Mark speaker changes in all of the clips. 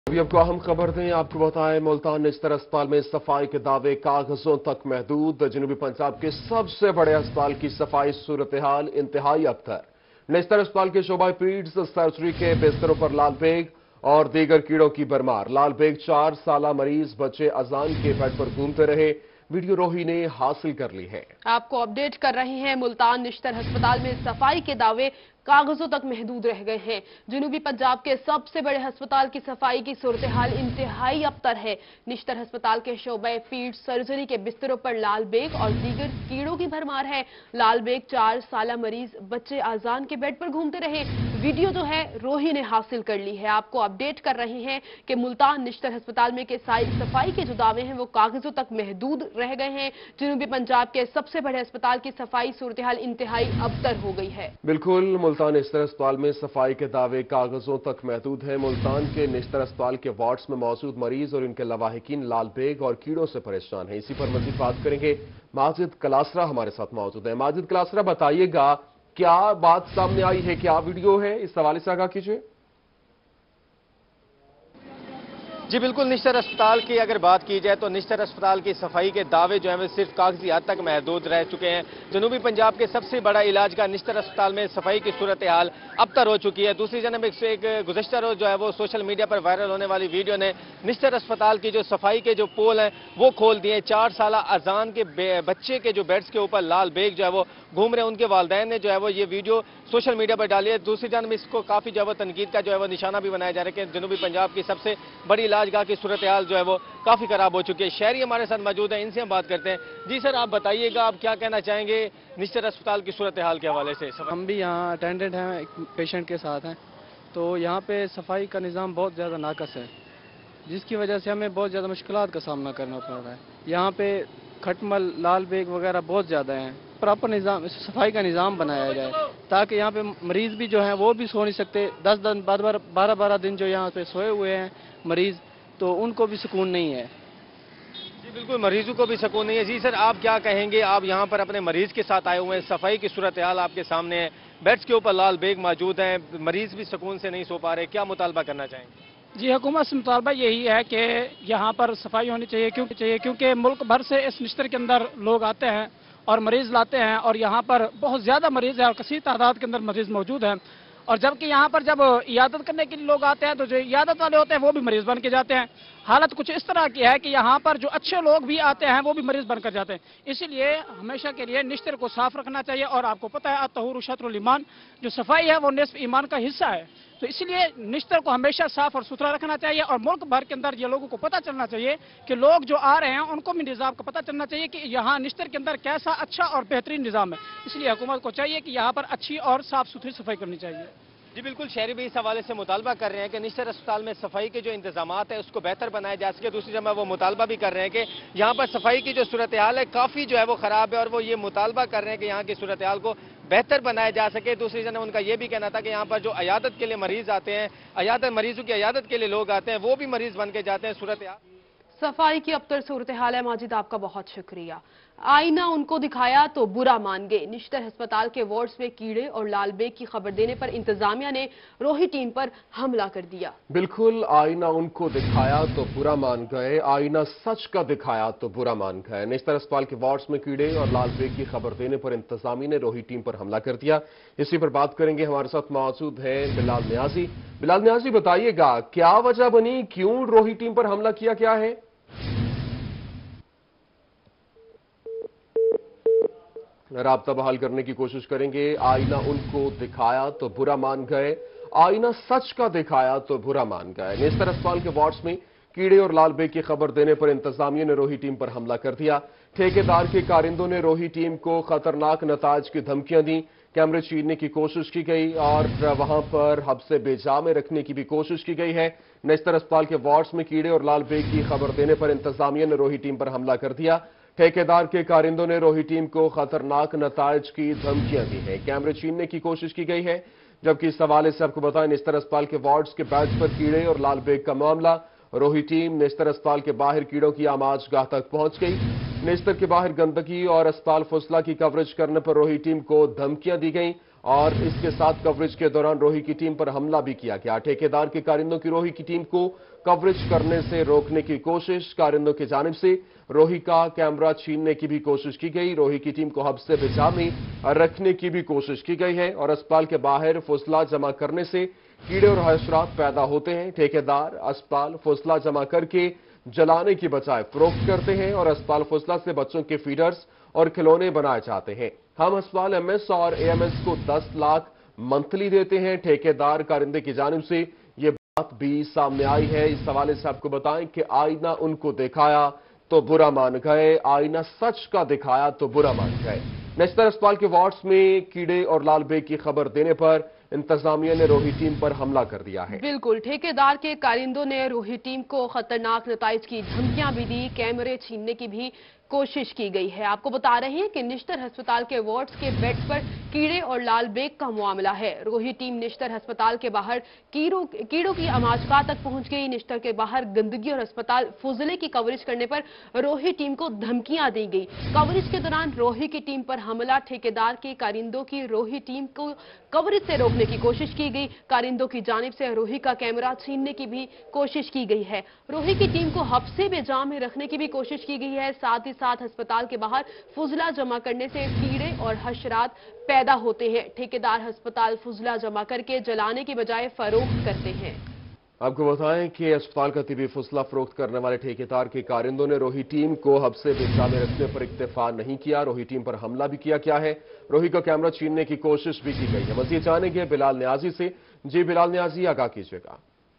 Speaker 1: अभी आपको अहम खबर दें, आपको बताएं मुल्तान निश्तर अस्पताल में सफाई के दावे कागजों तक महदूद। जनूबी पंजाब के सबसे बड़े अस्पताल की सफाई सूरत हाल इंतहाई अबतर। निश्तर अस्पताल के शोबा पीड्स सर्जरी के बिस्तरों पर लाल बेग और दीगर कीड़ों की भरमार। लाल बेग 4 साला मरीज बच्चे अजान के बेड पर घूमते रहे। वीडियो रोही ने हासिल कर ली है।
Speaker 2: आपको अपडेट कर रहे हैं, मुल्तान निश्तर अस्पताल में सफाई के दावे कागजों तक महदूद रह गए हैं। जनूबी पंजाब के सबसे बड़े अस्पताल की सफाई की सूरत हाल इंतहाई अबतर है। निश्तर अस्पताल के शोबे पीठ सर्जरी के बिस्तरों पर लाल बेग और दीगर कीड़ों की भरमार है। लाल बेग 4 साला मरीज बच्चे आजान के बेड पर घूमते रहे। वीडियो जो है रोही ने हासिल कर ली है। आपको अपडेट कर रहे हैं कि मुल्तान निश्तर अस्पताल में के सफाई के जो दावे हैं वो कागजों तक महदूद रह गए हैं। जनूबी पंजाब के सबसे बड़े अस्पताल की सफाई सूरत हाल इंतहाई अबतर हो गई है।
Speaker 1: बिल्कुल, मुल्तान निश्तर अस्पताल में सफाई के दावे कागजों तक महदूद है। मुल्तान के निश्तर अस्पताल के वार्ड्स में मौजूद मरीज और इनके लवाहिकीन लाल बेग और कीड़ों से परेशान हैं। इसी पर मजीद बात करेंगे। माजिद कलासरा हमारे साथ मौजूद है। माजिद कलासरा, बताइएगा क्या बात सामने आई है, क्या वीडियो है, इस हवाले से आगाह कीजिए।
Speaker 3: जी बिल्कुल, निश्तर अस्पताल की अगर बात की जाए तो निश्तर अस्पताल की सफाई के दावे जो हैं वो सिर्फ कागजी हद तक महदूद रह चुके हैं। जनूबी पंजाब के सबसे बड़ा इलाज का निश्तर अस्पताल में सफाई की सूरत हाल अबतर हो चुकी है। दूसरी जानब एक गुज़श्ता रोज जो है वो सोशल मीडिया पर वायरल होने वाली वीडियो ने निश्तर अस्पताल की जो सफाई के जो पोल हैं वो खोल दिए। 4 साला अजान के बच्चे के जो बेड्स के ऊपर लाल बेग जो है वो घूम रहे हैं। उनके वालिदैन ने जो है वो ये वीडियो सोशल मीडिया पर डाली है। दूसरी जानब इसको काफ़ी जो है वो तनकीद का जो है वो निशाना भी बनाया जा रहा है कि जनूबी पंजाब की सबसे बड़ी इलाजगाह की सूरत हाल जो है वो काफी खराब हो चुकी है। शहरी हमारे साथ मौजूद है, इनसे हम बात करते हैं। जी सर, आप बताइएगा, आप क्या कहना चाहेंगे निश्तर अस्पताल की सूरत हाल के हवाले से?
Speaker 4: हम भी यहाँ अटेंडेंट हैं, एक पेशेंट के साथ हैं, तो यहाँ पे सफाई का निज़ाम बहुत ज़्यादा नाकस है, जिसकी वजह से हमें बहुत ज़्यादा मुश्किलात का सामना करना पड़ रहा है। यहाँ पे खटमल, लाल बेग वगैरह बहुत ज़्यादा हैं। प्रॉपर निज़ाम, सफाई का निज़ाम बनाया जाए ताकि यहाँ पे मरीज़ भी जो हैं वो भी सो नहीं सकते। 10 दिन, 12 दिन जो यहाँ पे सोए हुए हैं मरीज़, तो उनको भी सुकून नहीं है।
Speaker 3: जी बिल्कुल, मरीजों को भी सुकून नहीं है। जी सर, आप क्या कहेंगे? आप यहाँ पर अपने मरीज के साथ आए हुए हैं, सफाई की सूरत हाल आपके सामने है, बेड्स के ऊपर लाल बेग मौजूद हैं, मरीज भी सुकून से नहीं सो पा रहे, क्या मुतालबा करना चाहेंगे?
Speaker 5: जी, हुकूमत से मुतालबा यही है कि यहाँ पर सफाई होनी चाहिए, क्योंकि मुल्क भर से इस निश्तर के अंदर लोग आते हैं और मरीज लाते हैं, और यहाँ पर बहुत ज़्यादा मरीज है और कसीर तादाद के अंदर मरीज मौजूद हैं। और जबकि यहाँ पर जब इयादत करने के लिए लोग आते हैं तो जो इयादत वाले होते हैं वो भी मरीज बन के जाते हैं। हालत कुछ इस तरह की है कि यहाँ पर जो अच्छे लोग भी आते हैं वो भी मरीज बनकर जाते हैं। इसीलिए हमेशा के लिए निश्तर को साफ रखना चाहिए। और आपको पता है अत्तहूर शत्रुल ईमान, जो सफाई है वो निस्फ ईमान का हिस्सा है। तो इसलिए निश्तर को हमेशा साफ और सुथरा रखना चाहिए। और मुल्क भर के अंदर ये लोगों को पता चलना चाहिए कि लोग जो आ रहे हैं उनको भी निज़ाम का पता चलना चाहिए कि यहाँ निश्तर के अंदर कैसा अच्छा और बेहतरीन निज़ाम है। इसलिए हुकूमत को चाहिए कि यहाँ पर अच्छी और साफ सुथरी सफाई करनी चाहिए।
Speaker 3: जी बिल्कुल, शहरी भी इस हवाले से मुतालबा कर रहे हैं कि निश्तर अस्पताल में सफाई के जो इंतजामात है उसको बेहतर बनाया जा सके। दूसरी जगह वो मुतालबा भी कर रहे हैं कि यहाँ पर सफाई की जो सूरत हाल है काफ़ी जो है वो ख़राब है, और वो ये मुतालबा कर रहे हैं कि यहाँ की सूरत हाल को बेहतर बनाया जा सके। दूसरी जगह उनका ये भी कहना था कि यहाँ पर जो अयादत के लिए मरीज आते हैं, मरीजों की अयादत के लिए लोग आते हैं, वो भी मरीज बन के जाते हैं। सूरत हाल
Speaker 2: सफाई की अबतर सूरत हाल है। माजिद, आपका बहुत शुक्रिया। आईना उनको दिखाया तो बुरा मान गए। निश्तर अस्पताल के वार्ड्स में कीड़े और लाल बेग की खबर देने पर इंतजामिया ने रोही टीम पर हमला कर दिया।
Speaker 1: बिल्कुल, आईना उनको दिखाया तो बुरा मान गए, आईना सच का दिखाया तो बुरा मान गए। निश्तर अस्पताल के वार्ड्स में कीड़े और लाल बेग की खबर देने पर इंतजामिया ने रोही टीम पर हमला कर दिया। इसी पर बात करेंगे। हमारे साथ मौजूद है बिलाल नियाजी। बिलाल नियाजी, बताइएगा क्या वजह बनी, क्यों रोही टीम पर हमला किया, क्या है? राब्ता बहाल करने की कोशिश करेंगे। आईना उनको दिखाया तो बुरा मान गए, आईना सच का दिखाया तो बुरा मान गए। निश्तर अस्पताल के वार्ड्स में कीड़े और लाल बेग की खबर देने पर इंतजामिया ने रोही टीम पर हमला कर दिया। ठेकेदार के कारिंदों ने रोही टीम को खतरनाक नताज की धमकियां दी। कैमरे छीनने की कोशिश की गई और वहां पर हब्से बेजा में रखने की भी कोशिश की गई है। निश्तर अस्पताल के वार्ड्स में कीड़े और लाल बेग की खबर देने पर इंतजामिया ने रोही टीम पर हमला कर दिया। ठेकेदार के कारिंदों ने रोही टीम को खतरनाक नताज की धमकियां दी हैं। कैमरे छीनने की कोशिश की गई है। जबकि इस हवाले से आपको बताएं, निश्तर अस्पताल के वार्ड्स के बेड्स पर कीड़े और लाल बेग का मामला। रोही टीम निश्तर अस्पताल के बाहर कीड़ों की आमाज गाह तक पहुंच गई। निश्तर के बाहर गंदगी और अस्पताल फुसला की कवरेज करने पर रोही टीम को धमकियां दी गई और इसके साथ कवरेज के दौरान रोही की टीम पर हमला भी किया गया। ठेकेदार के कारिंदों की रोही की टीम को कवरेज करने से रोकने की कोशिश। कारिंदों की जानिब से रोही का कैमरा छीनने की भी कोशिश की गई। रोही की टीम को हब्स बिजा में रखने की भी कोशिश की गई है और अस्पताल के बाहर फुजला जमा करने से कीड़े और हशरात पैदा होते हैं। ठेकेदार अस्पताल फुजला जमा करके जलाने की बजाय फरोख्त करते हैं और अस्पताल फुजला से बच्चों के फीडर्स और खिलौने बनाए जाते हैं। हम अस्पताल एमएस और एएमएस को 10 लाख मंथली देते हैं। ठेकेदार कारिंदे की जानिब से ये बात भी सामने आई है। इस हवाले से आपको बताएं कि आईना उनको दिखाया तो बुरा मान गए, आईना सच का दिखाया तो बुरा मान गए। नेशनल अस्पताल के वार्ड्स में कीड़े और लाल बेग की खबर देने पर इंतजामिया ने रोही टीम पर हमला कर दिया है।
Speaker 2: बिल्कुल, ठेकेदार के कारिंदों ने रोही टीम को खतरनाक नताइज की धमकियां भी दी, कैमरे छीनने की भी कोशिश की गई है। आपको बता रहे हैं कि निश्तर अस्पताल के वार्ड्स के बेड्स पर कीड़े और लाल बेग का मामला है। रोही टीम निश्तर अस्पताल के बाहर कीड़ों की आमाजगाह तक पहुंच गई। निश्तर के बाहर गंदगी और अस्पताल फुजले की कवरेज करने पर रोही टीम को धमकियां दी गई। कवरेज के दौरान रोही की टीम पर हमला, ठेकेदार के कारिंदों की रोही टीम को कवरेज से रोकने की कोशिश की गई। कारिंदों की जानिब से रोही का कैमरा छीनने की भी कोशिश की गई है। रोही की टीम को हफ्से बेजाम में रखने की भी कोशिश की गई है। साथ ही साथ अस्पताल के बाहर फुजला जमा करने से कीड़े और हशरात पैदा होते हैं। ठेकेदार अस्पताल फुजला जमा करके जलाने की बजाय फरोख्त करते हैं।
Speaker 1: आपको बताएं कि अस्पताल का तिबी फुसला फरोख्त करने वाले ठेकेदार के कारिंदों ने रोही टीम को हब्से बिजा में रखने पर इक्तफा नहीं किया। रोही टीम पर हमला भी किया क्या है, रोही का कैमरा छीनने की कोशिश भी की गई है। मजीद जानेंगे बिलाल न्याजी से। जी बिलाल न्याजी, आगाह कीजिएगा।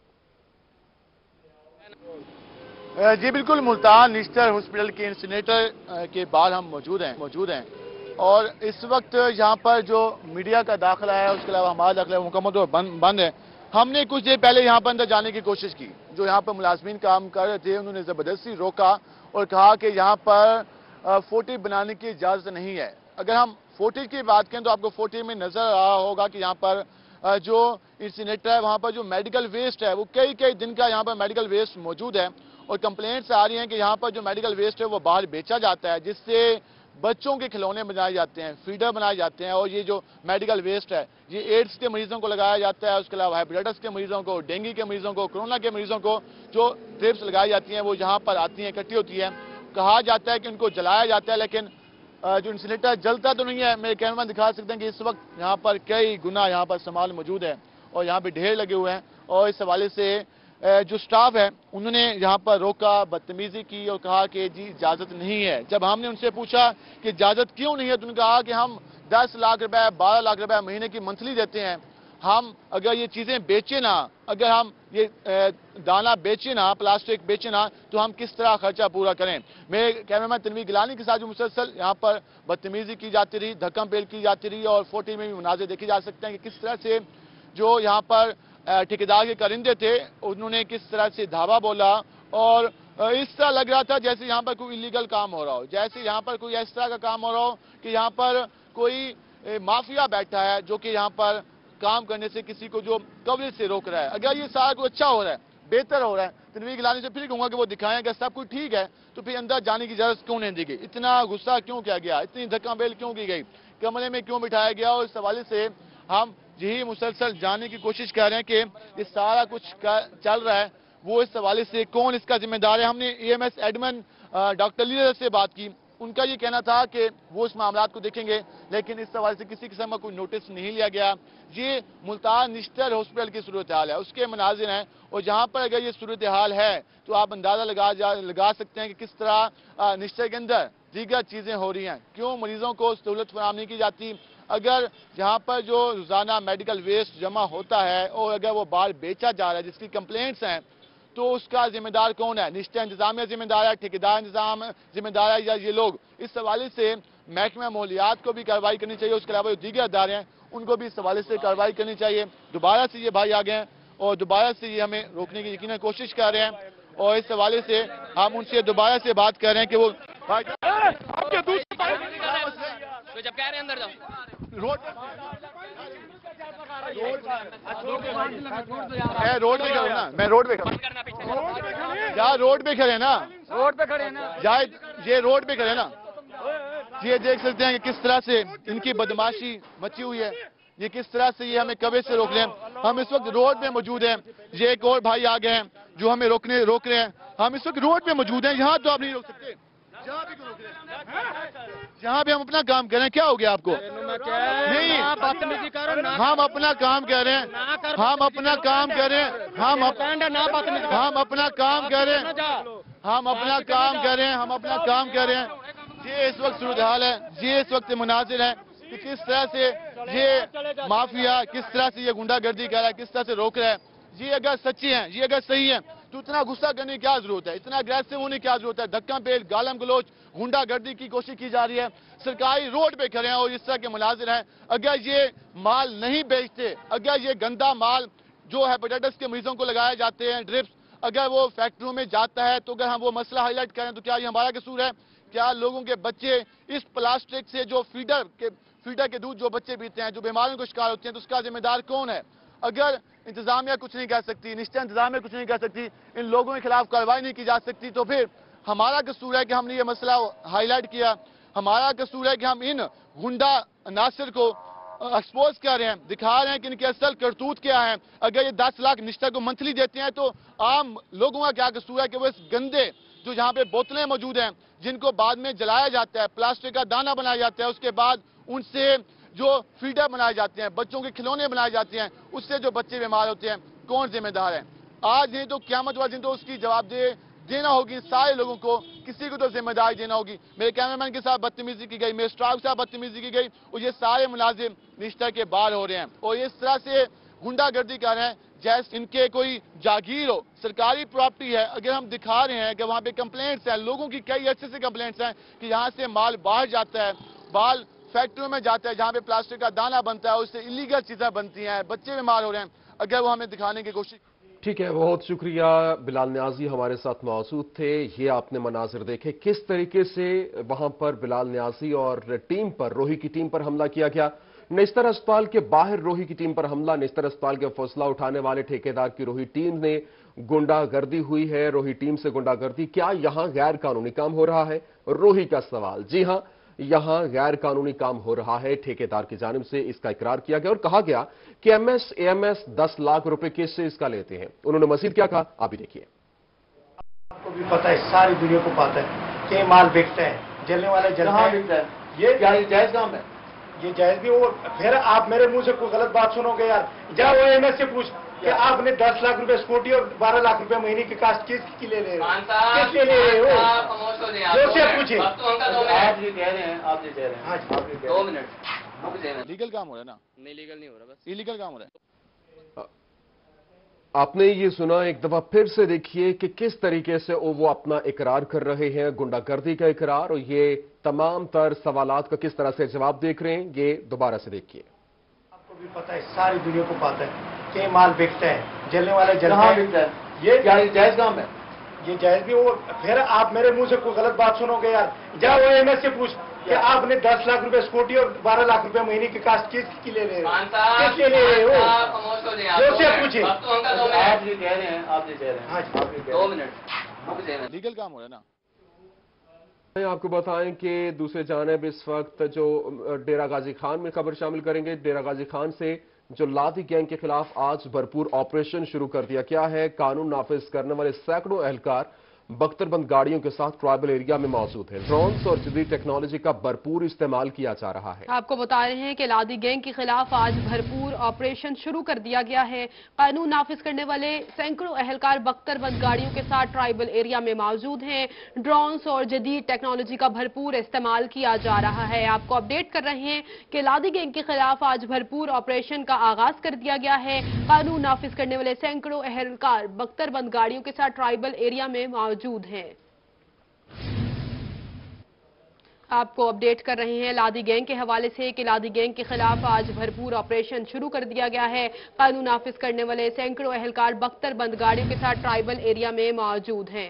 Speaker 6: जी बिल्कुल, मुल्तान निश्तर हॉस्पिटल के इंसिनेटर के बाहर हम मौजूद हैं और इस वक्त यहाँ पर जो मीडिया का दाखिला है, उसके अलावा हमारा दाखिला मुकम्मल तौर पर बंद है। हमने कुछ देर पहले यहाँ पर अंदर जाने की कोशिश की। जो यहाँ पर मुलाजमीन काम कर रहे थे उन्होंने ज़बरदस्ती रोका और कहा कि यहाँ पर फोटी बनाने की इजाज़त नहीं है। अगर हम फोटी की बात करें तो आपको फोटी में नज़र आ रहा होगा कि यहाँ पर जो इंसिनेटर है वहाँ पर जो मेडिकल वेस्ट है वो कई दिन का यहाँ पर मेडिकल वेस्ट मौजूद है और कंप्लेंट्स आ रही हैं कि यहाँ पर जो मेडिकल वेस्ट है वो बाहर बेचा जाता है, जिससे बच्चों के खिलौने बनाए जाते हैं, फीडर बनाए जाते हैं और ये जो मेडिकल वेस्ट है ये एड्स के मरीजों को लगाया जाता है। उसके अलावा हेपेटाइटिस के मरीजों को, डेंगू के मरीजों को, कोरोना के मरीजों को जो ड्रिप्स लगाई जाती हैं वो यहाँ पर आती हैं, इकट्ठी होती हैं। कहा जाता है कि उनको जलाया जाता है, लेकिन जो इंसिनेटर जलता तो नहीं है। मेरे कैमरा में दिखा सकते हैं कि इस वक्त यहाँ पर कई गुना यहाँ पर सामान मौजूद है और यहाँ पे ढेर लगे हुए हैं और इस हवाले से जो स्टाफ है उन्होंने यहाँ पर रोका, बदतमीजी की और कहा कि जी इजाज़त नहीं है। जब हमने उनसे पूछा कि इजाज़त क्यों नहीं है तो उन्होंने कहा कि हम 10 लाख रुपए 12 लाख रुपए महीने की मंथली देते हैं। हम अगर ये चीज़ें बेचे ना, अगर हम ये दाना बेचे ना, प्लास्टिक बेचे ना, तो हम किस तरह खर्चा पूरा करें। मेरे कैमरामैन तनवीर गिलानी के साथ जो मुसलसल यहाँ पर बदतमीजी की जाती रही, धक्कम पेल की जाती रही और फोटी में भी मुनाज़े देखे जा सकते हैं कि किस तरह से जो यहाँ पर ठेकेदार के कारिंदे थे उन्होंने किस तरह से धावा बोला और इस तरह लग रहा था जैसे यहाँ पर कोई इलीगल काम हो रहा हो, जैसे यहाँ पर कोई इस तरह का काम हो रहा हो कि यहाँ पर कोई माफिया बैठा है जो कि यहाँ पर काम करने से किसी को जो कवरेज से रोक रहा है। अगर ये सारा कुछ अच्छा हो रहा है, बेहतर हो रहा है, तनवीर गिलानी से फिर कहूँगा कि वो दिखाएं अगर सब कुछ ठीक है तो फिर अंदर जाने की इजाज़त क्यों नहीं दी गई, इतना गुस्सा क्यों किया गया, इतनी धक्का बेल क्यों की गई, कमरे में क्यों बिठाया गया। और इस हवाले से हम यही मुसलसल जानने की कोशिश कर रहे हैं कि ये सारा कुछ चल रहा है वो इस हवाले से कौन इसका जिम्मेदार है। हमने एएमएस एडमिन डॉक्टर लीडर से बात की, उनका ये कहना था कि वो इस मामला को देखेंगे, लेकिन इस हवाले से किसी किस्म का कोई नोटिस नहीं लिया गया। ये मुल्तान निश्तर हॉस्पिटल की सूरत हाल है, उसके मनाजिर हैं और जहाँ पर अगर ये सूरत हाल है तो आप अंदाज़ा लगा सकते हैं कि किस तरह निश्तर के अंदर दीगर चीज़ें हो रही हैं, क्यों मरीजों को सहूलत फराहम नहीं की जाती। अगर जहाँ पर जो रोज़ाना मेडिकल वेस्ट जमा होता है और अगर वो बाहर बेचा जा रहा है जिसकी कंप्लेंट्स हैं तो उसका जिम्मेदार कौन है, निश्चय इंतजामिया जिम्मेदार है, ठेकेदार इंतजाम जिम्मेदार है या ये लोग। इस हवाले से महकमा माहौलियात को भी कार्रवाई करनी चाहिए, उसके अलावा जो दीगर अदारे हैं उनको भी इस हवाले से कार्रवाई करनी चाहिए। दोबारा से ये भाई आ गए हैं और दोबारा से ये हमें रोकने की यकीनन कोशिश कर रहे हैं और इस हवाले से हम उनसे दोबारा से बात कर रहे हैं कि वो भाई
Speaker 7: जब कह रहे हैं अंदर जाओ
Speaker 6: रोड पे खड़े ना, मैं रोड पे खड़ा यार, रोड पे खड़े ना, यार ये रोड पे खड़े ना। ये देख सकते हैं कि किस तरह से इनकी बदमाशी मची हुई है, ये किस तरह से ये हमें कब्जे से रोक रहे हैं। हम इस वक्त रोड में मौजूद हैं, ये एक और भाई आ गए हैं जो हमें रोक रहे हैं। हम इस वक्त रोड पे मौजूद हैं, यहाँ तो आप नहीं रोक सकते, जहाँ भी क्यों रोक रहे हैं? जहाँ भी हम अपना काम कर रहे हैं, क्या हो गया आपको? नहीं, हम अपना काम कर रहे हैं, हम अपना काम कर रहे हैं, हम अपना काम कर रहे हैं, हम अपना काम कर रहे हैं, हम अपना काम कर रहे हैं। ये इस वक्त सूरत हाल है, ये इस वक्त मुनाजिर है कि किस तरह से ये माफिया, किस तरह से ये गुंडागर्दी कर रहा है, किस तरह से रोक रहा है। ये अगर सच्ची हैं, ये अगर सही है, तो इतना गुस्सा करने की क्या जरूरत है, इतना अग्रेसिव होने की क्या जरूरत है? धक्का पेल, गालम गलोच, गुंडागर्दी की कोशिश की जा रही है। सरकारी रोड पे खड़े हैं और इस तरह के मुलाजिर हैं। अगर ये माल नहीं बेचते, अगर ये गंदा माल जो हेपेटाइटिस के मरीजों को लगाए जाते हैं ड्रिप्स, अगर वो फैक्ट्रियों में जाता है, तो अगर हम वो मसला हाईलाइट करें तो क्या ये हमारा कसूर है? क्या लोगों के बच्चे इस प्लास्टिक से जो फीडर के दूध जो बच्चे पीते हैं, जो बीमारियों को शिकार होते हैं, तो उसका जिम्मेदार कौन है? अगर इंतजामिया कुछ नहीं कर सकती, निश्चय इंतजामिया कुछ नहीं कर सकती, इन लोगों के खिलाफ कार्रवाई नहीं की जा सकती, तो फिर हमारा कसूर है कि हमने ये मसला हाईलाइट किया। हमारा कसूर है कि हम इन गुंडा अनासर को एक्सपोज कर रहे हैं, दिखा रहे हैं कि इनके असल करतूत क्या है। अगर ये 10 लाख निश्चय को मंथली देते हैं, तो आम लोगों का क्या कसूर है कि वो इस गंदे जो यहाँ पे बोतलें मौजूद हैं, जिनको बाद में जलाया जाता है, प्लास्टिक का दाना बनाया जाता है, उसके बाद उनसे जो फीडर बनाए जाते हैं, बच्चों के खिलौने बनाए जाते हैं, उससे जो बच्चे बीमार होते हैं, कौन जिम्मेदार है? आज नहीं तो क़यामत वाले दिन तो उसकी जवाबदेही देना होगी सारे लोगों को, किसी को तो जिम्मेदारी देना होगी। मेरे कैमरामैन के साथ बदतमीजी की गई, मेरे स्टाफ के साथ बदतमीजी की गई, और ये सारे मुलाजिम निश्चय के बाहर हो रहे हैं और इस तरह से गुंडागर्दी कर रहे हैं जैसे इनके कोई जागीर हो, सरकारी प्रॉपर्टी है। अगर हम दिखा रहे हैं कि वहाँ पे कंप्लेंट्स हैं, लोगों की कई अच्छे से कंप्लेंट्स हैं कि यहाँ से माल बाहर जाता है, माल फैक्ट्रियों में जाता है जहाँ पे प्लास्टिक का दाना बनता है, उससे इलीगल चीजें बनती हैं, बच्चे बीमार हो रहे हैं। अगर वो हमें दिखाने की कोशिश।
Speaker 1: ठीक है, बहुत शुक्रिया। बिलाल न्याजी हमारे साथ मौजूद थे। ये आपने मनाजिर देखे किस तरीके से वहां पर बिलाल न्याजी और टीम पर, रोही की टीम पर हमला किया गया। नेस्तर अस्पताल के बाहर रोही की टीम पर हमला, नेस्तर अस्पताल के फौसला उठाने वाले ठेकेदार की रोही टीम ने गुंडागर्दी हुई है। रोही टीम से गुंडागर्दी, क्या यहां गैर कानूनी काम हो रहा है? रोही का सवाल। जी हां, यहां गैर कानूनी काम हो रहा है। ठेकेदार की जानिब से इसका इकरार किया गया और कहा गया कि एएमएस 10 लाख रुपए केस से इसका लेते हैं। उन्होंने मजीद क्या कहा, आप भी देखिए।
Speaker 7: आपको भी पता है, सारी दुनिया को पता है कि माल बिकता है, जलने वाले जलते हैं। ये क्या जायज काम है? ये जायज भी हो। फिर आप मेरे मुंह से कोई गलत बात सुनोगे यार, जाओ एएमएस से पूछ कि आपने 10 लाख रुपए स्कूटी और 12 लाख रुपए महीने की कास्ट किसकी ले रहे हो? किसके ले रहे हो? जो से पूछे। आप जी कह रहे हैं, आप जी कह रहे हैं। हाँ जी, 2 मिनट।
Speaker 6: लीगल काम हो रहा है ना?
Speaker 3: नहीं, लीगल नहीं हो रहा, बस
Speaker 6: इलीगल काम हो रहा है।
Speaker 1: आपने ये सुना, एक दफा फिर से देखिए कि किस तरीके से वो अपना इकरार कर रहे हैं, गुंडागर्दी का इकरार, और ये तमाम तर सवालात का किस तरह से जवाब देख रहे हैं, ये दोबारा से देखिए।
Speaker 7: आपको भी पता है, सारी दुनिया को पता है कि माल बिकता है, जलने वाले जलते हैं। ये क्या जायज काम है? ये जायज भी हो। फिर आप मेरे मुंह से कोई गलत बात सुनोगे यार, जाओ एएमएस से पूछ कि आपने 10 लाख रुपए स्कूटी और 12 लाख रुपए महीने की कास्ट किसकी ले रहे हो? किसके ले रहे हो? जो से पूछे। आप जी कह रहे हैं, आप जी कह रहे हैं। हाँ जी, 2 मिनट।
Speaker 6: लीगल काम हो रहा है ना?
Speaker 1: आपको बताएं कि दूसरे जानिब इस वक्त जो डेरा गाजी खान में खबर शामिल करेंगे। डेरा गाजी खान से जो लादी गैंग के खिलाफ आज भरपूर ऑपरेशन शुरू कर दिया गया है। कानून नाफिज करने वाले सैकड़ों एहलकार बख्तरबंद गाड़ियों के साथ ट्राइबल एरिया में मौजूद है। ड्रोन्स और जदीद टेक्नोलॉजी का भरपूर इस्तेमाल किया जा रहा है।
Speaker 2: आपको बता रहे हैं कि लादी गैंग के खिलाफ आज भरपूर ऑपरेशन शुरू कर दिया गया है। कानून नाफिज करने वाले सैकड़ों एहलकार बख्तरबंद गाड़ियों के साथ ट्राइबल एरिया में मौजूद हैं। ड्रोन्स और जदीद टेक्नोलॉजी का भरपूर इस्तेमाल किया जा रहा है। आपको अपडेट कर रहे हैं कि लादी गैंग के खिलाफ आज भरपूर ऑपरेशन का आगाज कर दिया गया है। कानून नाफिज करने वाले सैकड़ों एहलकार बख्तरबंद गाड़ियों के साथ ट्राइबल एरिया में मौजूद हैं। आपको अपडेट कर रहे हैं लादी गैंग के हवाले से कि लादी गैंग के खिलाफ आज भरपूर ऑपरेशन शुरू कर दिया गया है। कानून नाफिज करने वाले सैकड़ों एहलकार बख्तरबंद गाड़ियों के साथ ट्राइबल एरिया में मौजूद हैं।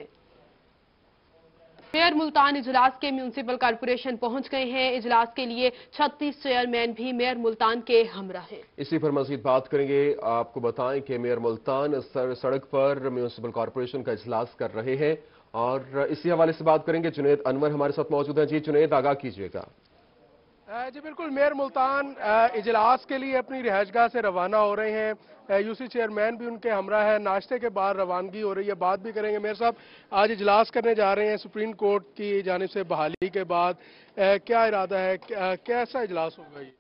Speaker 2: मेयर मुल्तान इजलास के म्यूनिसिपल कॉर्पोरेशन पहुंच गए हैं। इजलास के लिए 36 चेयरमैन भी मेयर मुल्तान के हमरा हैं।
Speaker 1: इसी पर मजीद बात करेंगे। आपको बताएं कि मेयर मुल्तान सड़क पर म्यूनिसिपल कॉर्पोरेशन का इजलास कर रहे हैं और इसी हवाले से बात करेंगे। जुनैद अनवर हमारे साथ मौजूद हैं। जी जुनैद, आगाह कीजिएगा।
Speaker 8: जी बिल्कुल, मेयर मुल्तान इजलास के लिए अपनी रिहाइशगाह से रवाना हो रहे हैं। यूसी चेयरमैन भी उनके हमरा है। नाश्ते के बाद रवानगी हो रही है, बात भी करेंगे। मेयर साहब, आज इजलास करने जा रहे हैं सुप्रीम कोर्ट की जानिब से बहाली के बाद, क्या इरादा है, कैसा इजलास होगा ये?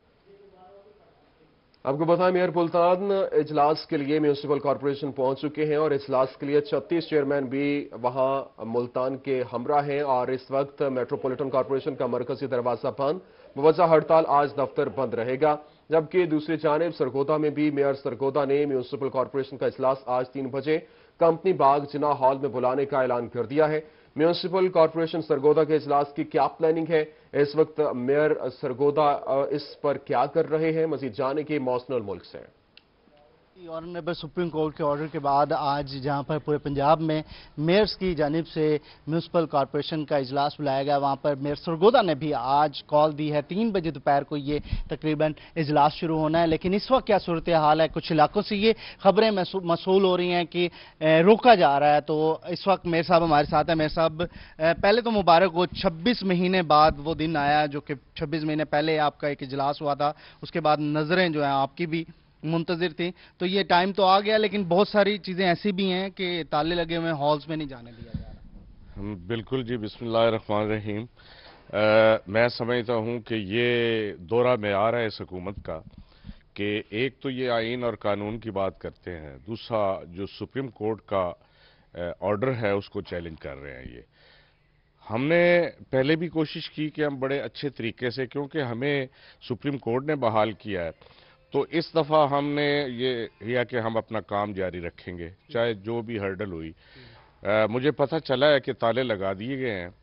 Speaker 1: आपको बताएं, मेयर मुल्तान इजलास के लिए म्यूनिसिपल कॉर्पोरेशन पहुंच चुके हैं और इजलास के लिए 36 चेयरमैन भी वहां मुल्तान के हमरा हैं और इस वक्त मेट्रोपॉलिटन कॉर्पोरेशन का मरकजी दरवाजा बंद, बवजह हड़ताल आज दफ्तर बंद रहेगा। जबकि दूसरी जानिब सरगोदा में भी मेयर सरगोदा ने म्यूनिसिपल कॉर्पोरेशन का इजलास आज 3 बजे कंपनी बाग जिना हॉल में बुलाने का ऐलान कर दिया है। म्यूनिसिपल कॉर्पोरेशन सरगोदा के इजलास की क्या प्लानिंग है, इस वक्त मेयर सरगोदा इस पर क्या कर रहे हैं, मजीद जाने के मौसनल मुल्क से।
Speaker 9: ऑनरेबल सुप्रीम कोर्ट के ऑर्डर के बाद आज जहां पर पूरे पंजाब में मेयर्स की जानिब से म्यूनिसिपल कॉर्पोरेशन का इजलास बुलाया गया, वहां पर मेयर सरगोदा ने भी आज कॉल दी है। 3 बजे दोपहर को ये तकरीबन इजलास शुरू होना है। लेकिन इस वक्त क्या सूरत हाल है, कुछ इलाकों से ये खबरें मसूल हो रही हैं कि रोका जा रहा है। तो इस वक्त मेयर साहब हमारे साथ हैं। मेयर साहब, पहले तो मुबारक हो, 26 महीने बाद वो दिन आया जो कि 26 महीने पहले आपका एक इजलास हुआ था, उसके बाद नजरें जो हैं आपकी भी मुंतजिर थी। तो ये टाइम तो आ गया, लेकिन बहुत सारी चीजें ऐसी भी हैं कि ताले लगे हुए हॉल्स में नहीं जाने दिया जा रहा।
Speaker 10: बिल्कुल जी, बिस्मिल्लाहिर्रहमानिर्रहीम। मैं समझता हूं कि ये दौरा मेयार है इस हुकूमत का कि एक तो ये आइन और कानून की बात करते हैं, दूसरा जो सुप्रीम कोर्ट का ऑर्डर है उसको चैलेंज कर रहे हैं। ये हमने पहले भी कोशिश की कि हम बड़े अच्छे तरीके से, क्योंकि हमें सुप्रीम कोर्ट ने बहाल किया है, तो इस दफ़ा हमने ये किया कि हम अपना काम जारी रखेंगे चाहे जो भी हर्डल हुई। मुझे पता चला है कि ताले लगा दिए गए हैं,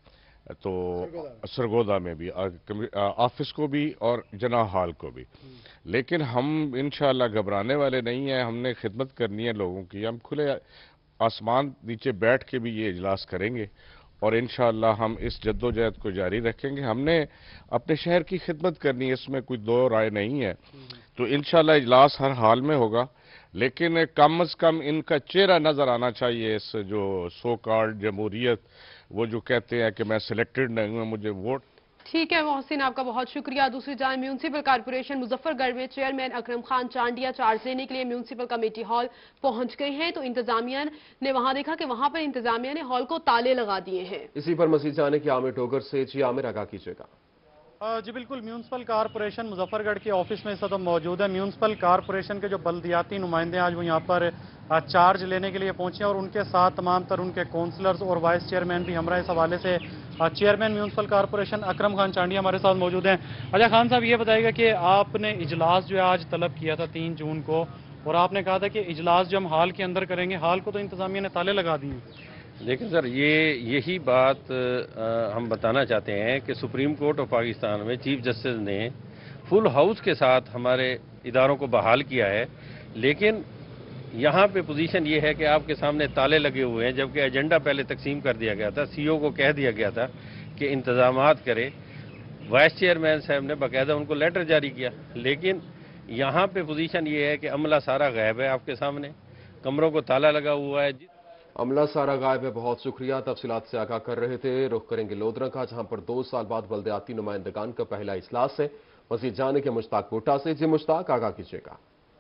Speaker 10: तो सरगोदा में भी, ऑफिस को भी और जना हॉल को भी। लेकिन हम इंशाअल्लाह घबराने वाले नहीं हैं, हमने खिदमत करनी है लोगों की। हम खुले आसमान नीचे बैठ के भी ये इजलास करेंगे और इंशाअल्लाह हम इस जद्दोजहद को जारी रखेंगे। हमने अपने शहर की खिदमत करनी है, इसमें कोई दो राय नहीं है। तो इंशाअल्लाह इजलास हर हाल में होगा, लेकिन कम से कम इनका चेहरा नजर आना चाहिए। इस जो सो कॉल्ड जमहूरियत, वो जो कहते हैं कि मैं सिलेक्टेड नहीं हूं, मुझे वोट।
Speaker 2: ठीक है मोहसिन, आपका बहुत शुक्रिया। दूसरी जानिब म्यूनिसिपल कॉर्पोरेशन मुजफ्फरगढ़ में चेयरमैन अकरम खान चांडिया चार्ज लेने के लिए म्यूनिसिपल कमेटी हॉल पहुंच गए हैं। तो इंतजामिया ने वहां देखा कि वहां पर इंतजामिया ने हॉल को ताले लगा दिए हैं।
Speaker 1: इसी पर मजीद जाने की आमिर टोगर से। जी आमिर, आगाह कीजिएगा।
Speaker 7: जी बिल्कुल, म्यूनिसिपल कॉर्पोरेशन मुजफ्फरगढ़ के ऑफिस में इस वक्त मौजूद है। म्यूनिसिपल कॉर्पोरेशन के जो बल्दियाती नुमाइंदे आज वो यहाँ पर चार्ज लेने के लिए पहुंचे और उनके साथ तमाम तर उनके काउंसलर्स और वाइस चेयरमैन भी हमरा इस हवाले से। Chairman municipal corporation Akram Khan Chandia हमारे साथ मौजूद हैं। अच्छा खान साहब, ये बताइएगा कि आपने इजलास जो है आज तलब किया था 3 जून को, और आपने कहा था कि इजलास जो हम हाल के अंदर करेंगे, हाल को तो इंतजामिया ने ताले लगा दिए।
Speaker 11: देखिए सर, यही बात हम बताना चाहते हैं कि सुप्रीम कोर्ट ऑफ पाकिस्तान में चीफ जस्टिस ने फुल हाउस के साथ हमारे इदारों को बहाल किया है, लेकिन यहाँ पे पोजीशन ये है कि आपके सामने ताले लगे हुए हैं, जबकि एजेंडा पहले तकसीम कर दिया गया था। सीईओ को कह दिया गया था कि इंतजामात करे। वाइस चेयरमैन साहब ने बाकायदा उनको लेटर जारी किया, लेकिन यहाँ पे पोजीशन ये है कि अमला सारा गायब है आपके सामने, कमरों को ताला लगा हुआ है।
Speaker 1: अमला सारा गायब है, बहुत शुक्रिया। तफसीलात से आगाह कर रहे थे। रुख करेंगे लोधरा का, जहां पर 2 साल बाद बल्दियाती नुमाइंदगान का पहला इजलास है। मजीद जाने के मुश्ताक कोटा से। जी मुश्ताक, आगाह कीजिएगा।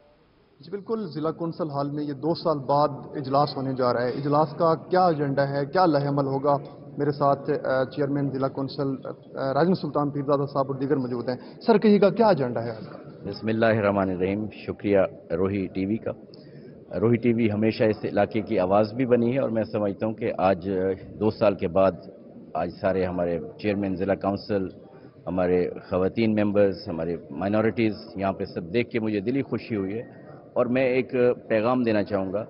Speaker 12: जी बिल्कुल, जिला कौंसल हॉल में ये 2 साल बाद इजलास होने जा रहा है। इजलास का क्या एजेंडा है, क्या लहमल होगा? मेरे साथ चेयरमैन जिला कौंसल राजन सुल्तान पीरजादा साहब और दीगर मौजूद हैं। सर, कहिएगा क्या एजेंडा है आज?
Speaker 13: बिस्मिल्लाहिर्रहमानिर्रहीम। शुक्रिया रोही टीवी का। रोही टीवी हमेशा इस इलाके की आवाज़ भी बनी है और मैं समझता हूँ कि आज 2 साल के बाद आज सारे हमारे चेयरमैन ज़िला काउंसिल, हमारे ख़वातीन मेंबर्स, हमारे माइनॉरिटीज़ यहाँ पे सब देख के मुझे दिली खुशी हुई है। और मैं एक पैगाम देना चाहूँगा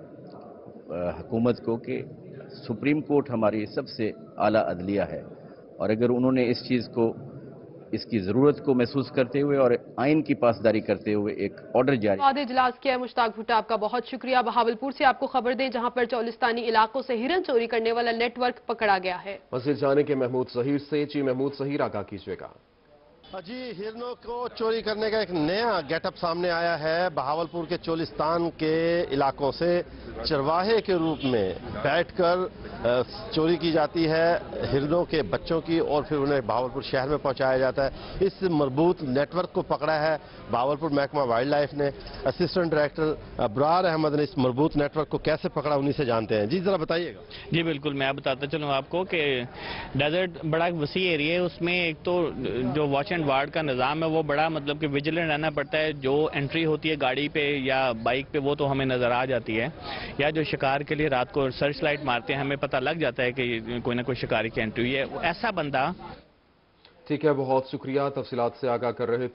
Speaker 13: हुकूमत को कि सुप्रीम कोर्ट हमारी सबसे आला अदलिया है, और अगर उन्होंने इस चीज़ को, इसकी ज़रूरत को महसूस करते हुए और आइन की पासदारी करते हुए एक ऑर्डर जारी
Speaker 2: इजलास किया। मुश्ताक भुट्टा, आपका बहुत शुक्रिया। बहावलपुर से आपको खबर दें, जहां पर चौलिस्तानी इलाकों से हिरन चोरी करने वाला नेटवर्क पकड़ा गया है।
Speaker 1: मजीद जाने के महमूद जहीर से। जी महमूद जहीर, आगाह कीजिएगा।
Speaker 14: جی ہرنوں کو چوری کرنے کا ایک نیا گیٹ اپ سامنے آیا ہے بہاولپور کے چولستان کے علاقوں سے چرواہے کے روپ میں بیٹھ کر چوری کی جاتی ہے ہرنوں کے بچوں کی اور پھر انہیں بہاولپور شہر میں پہنچایا جاتا ہے۔ اس مربوط نیٹ ورک کو پکڑا ہے بہاولپور محکمہ وائلڈ لائف نے۔ اسسٹنٹ ڈائریکٹر ابرار احمد نے اس مربوط نیٹ ورک کو کیسے پکڑا انہیں سے جانتے ہیں۔ جی ذرا بتائیے گا۔
Speaker 15: جی بالکل، میں بتاتا چلوں آپ کو کہ ڈیزرٹ بڑا وسیع ایریا ہے، اس میں ایک تو جو واچ اینڈ وارڈ کا نظام ہے وہ بڑا مطلب کہ ویجیلنٹ رہنا پڑتا ہے۔ جو انٹری ہوتی ہے گاڑی پہ یا بائک پہ وہ تو ہمیں نظر آ جاتی ہے، یا جو شکار کے لیے رات کو سرچ لائٹ مارتے ہیں ہمیں پتہ لگ جاتا ہے کہ کوئی نہ کوئی شکاری کی انٹری ہے۔ ایسا بندہ
Speaker 1: ٹھیک ہے، بہت شکریہ تفصیلات سے آگاہ کر رہے